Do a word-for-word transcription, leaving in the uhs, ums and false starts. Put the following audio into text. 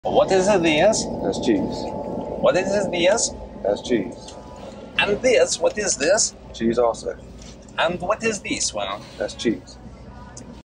What is this? That's cheese. What is this? That's cheese. And this, what is this? Cheese also. And what is this one? That's cheese.